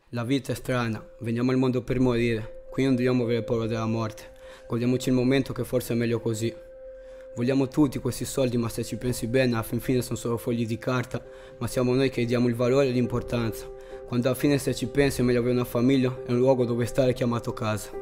La vita è strana, veniamo al mondo per morire, qui non dobbiamo avere paura della morte, godiamoci il momento che forse è meglio così. Vogliamo tutti questi soldi, ma se ci pensi bene alla fin fine sono solo fogli di carta, ma siamo noi che diamo il valore e l'importanza, quando alla fine se ci pensi è meglio avere una famiglia e un luogo dove stare chiamato casa.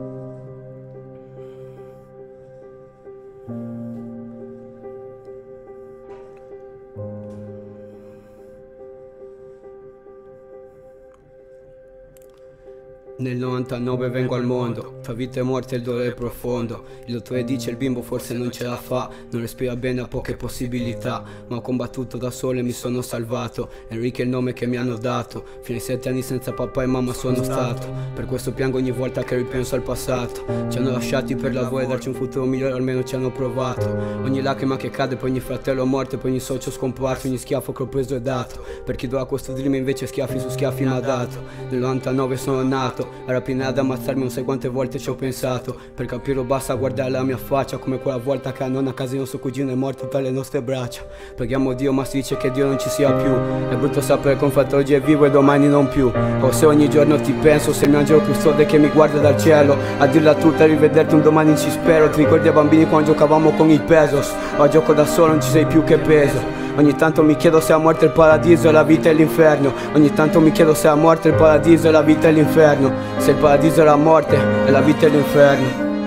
Nel 99 vengo al mondo, tra vita e morte il dolore è profondo. Il dottore dice il bimbo forse non ce la fa, non respira bene, ha poche possibilità, ma ho combattuto da solo e mi sono salvato. Enrico è il nome che mi hanno dato, fino ai 7 anni senza papà e mamma sono stato. Per questo piango ogni volta che ripenso al passato. Ci hanno lasciati per lavoro e darci un futuro migliore, almeno ci hanno provato. Ogni lacrima che cade per ogni fratello morto, per ogni socio scomparso, ogni schiaffo che ho preso e dato. Per chi doveva custodire invece schiaffi su schiaffi mi ha dato. Nel 99 sono nato, a rapinare ad ammazzarmi non sai quante volte ci ho pensato. Per capirlo basta guardare la mia faccia, come quella volta che a nonna a casa di nostro cugino è morto per le nostre braccia. Preghiamo Dio ma si dice che Dio non ci sia più. È brutto sapere che un fratello oggi è vivo e domani non più. O se ogni giorno ti penso, sei il mio angelo custode che mi guarda dal cielo. A dirla tutta, a rivederti un domani ci spero. Ti ricordi ai bambini quando giocavamo con i pesos? Ora gioco da solo, non ci sei più che peso. Ogni tanto mi chiedo se la morte è il paradiso e la vita è l'inferno. Ogni tanto mi chiedo se la morte è il paradiso e la vita è l'inferno. Se il paradiso è la morte e la vita è l'inferno.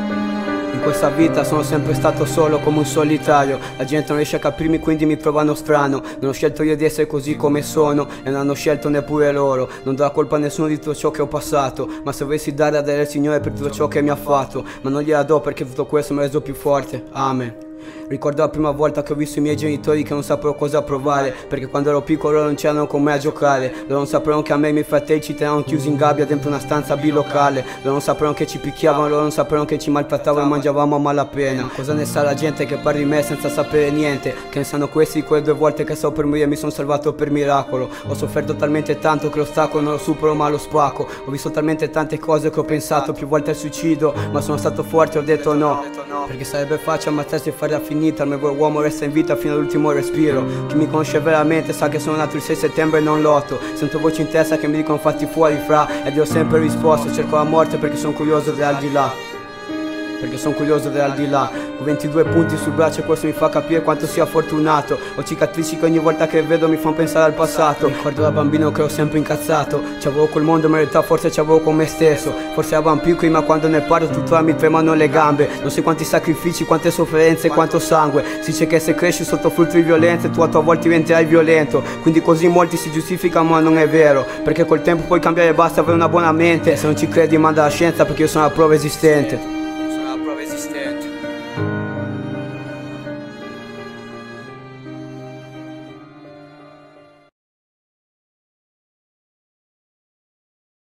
In questa vita sono sempre stato solo come un solitario. La gente non riesce a capirmi quindi mi trovano strano. Non ho scelto io di essere così come sono e non hanno scelto neppure loro. Non do la colpa a nessuno di tutto ciò che ho passato, ma se volessi dare a dare al Signore per tutto ciò che mi ha fatto. Ma non gliela do perché tutto questo mi ha reso più forte. Amen. Ricordo la prima volta che ho visto i miei genitori che non sapevano cosa provare, perché quando ero piccolo loro non c'erano con me a giocare. Loro non sapevano che a me e i miei fratelli ci tenevano chiusi in gabbia dentro una stanza bilocale. Loro non sapevano che ci picchiavano, loro non sapevano che ci maltrattavano e mangiavamo a malapena. Cosa ne sa la gente che parla di me senza sapere niente? Che ne sanno questi di quelle 2 volte che stavo per morire e mi sono salvato per miracolo. Ho sofferto talmente tanto che l'ostacolo non lo supero ma lo spacco. Ho visto talmente tante cose che ho pensato più volte al suicidio, ma sono stato forte e ho detto no. Perché sarebbe facile ammazzarsi e farla finita, il mio uomo resta in vita fino all'ultimo respiro. Chi mi conosce veramente sa che sono nato il 6 settembre e non l'8. Sento voci in testa che mi dicono fatti fuori fra, ed io ho sempre risposto cerco la morte perché sono curioso dell'aldilà. Perché sono curioso dell'aldilà. Ho 22 punti sul braccio e questo mi fa capire quanto sia fortunato. Ho cicatrici che ogni volta che vedo mi fanno pensare al passato. Ricordo da bambino che ero sempre incazzato. C'avevo col mondo ma in realtà forse c'avevo con me stesso. Forse eravamo piccoli ma quando ne parlo tuttora mi tremano le gambe. Non sai quanti sacrifici, quante sofferenze, quanto sangue. Si dice che se cresci sotto frutti di violenza tu a tua volta diventerai violento. Quindi così molti si giustificano ma non è vero. Perché col tempo puoi cambiare, basta avere una buona mente. Se non ci credi manda la scienza perché io sono la prova esistente.